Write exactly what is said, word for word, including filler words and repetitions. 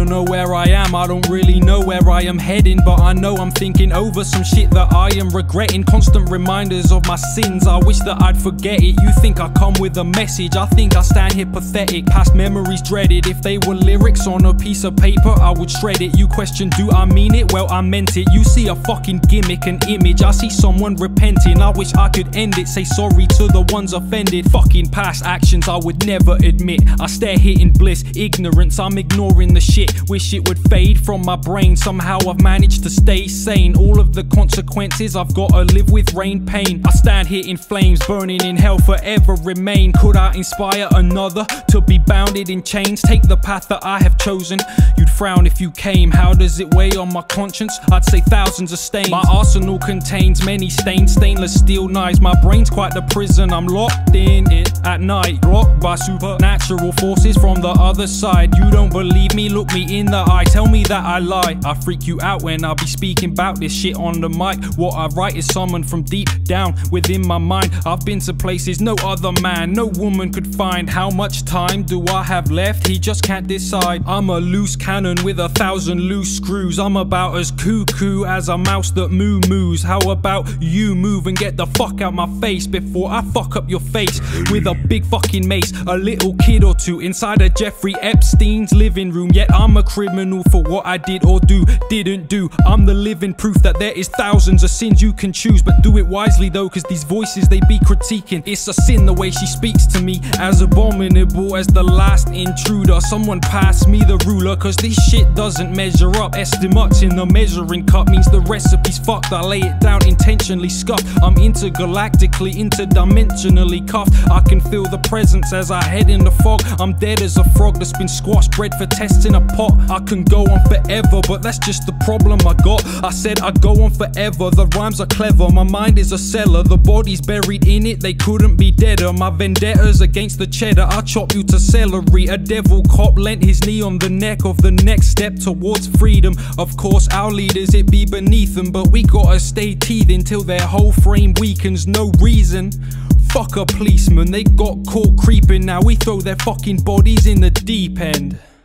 don't know where I am, I don't really know where I am heading, but I know I'm thinking over some shit that I am regretting. Constant reminders of my sins, I wish that I'd forget it. You think I come with a message, I think I stand here pathetic. Past memories dreaded, if they were lyrics on a piece of paper I would shred it. You question, do I mean it? Well, I meant it. You see a fucking gimmick, an image, I see someone repenting. I wish I could end it, say sorry to the ones offended. Fucking past actions I would never admit. I stare here in bliss, ignorance, I'm ignoring the shit. Wish it would fade from my brain, somehow I've managed to stay sane. All of the consequences I've gotta live with, rain, pain. I stand here in flames, burning in hell, forever remain. Could I inspire another to be bounded in chains? Take the path that I have chosen, you'd frown if you came. How does it weigh on my conscience? I'd say thousands of stains. My arsenal contains many stained stainless steel knives. My brain's quite the prison, I'm locked in it at night, blocked by supernatural forces from the other side. You don't believe me? Look me in the eye, tell me that I lie. I freak you out when I be speaking about this shit on the mic. What I write is summoned from deep down within my mind. I've been to places no other man, no woman could find. How much time do I have left? He just can't decide. I'm a loose cannon with a thousand loose screws. I'm about as cuckoo as a mouse that moo moos. How about you move and get the fuck out my face before I fuck up your face with a big fucking mace? A little kid or two inside a Jeffrey Epstein's living room, yet I'm a criminal for what I did or do, didn't do. I'm the living proof that there is thousands of sins you can choose, but do it wisely though, cause these voices they be critiquing. It's a sin the way she speaks to me, as abominable as the last intruder. Someone pass me the ruler, cause this shit doesn't measure up. Estimates in the measuring cup means the recipe's fucked. I lay it down intentionally scuffed. I'm intergalactically, interdimensionally cuffed. I can feel the presence as I head in the fog. I'm dead as a frog that's been squashed, bred for tests in a pot. I can go on forever, but that's just the problem I got. I said I'd go on forever, the rhymes are clever. My mind is a cellar, the body's buried in it, they couldn't be deader. My vendettas against the cheddar, I chop you to celery. A devil cop lent his knee on the neck of the next step towards freedom. Of course our leaders, it be beneath them, but we gotta stay teething till their whole frame weakens. No reason. Fuck a policeman, they got caught creeping. Now we throw their fucking bodies in the deep end.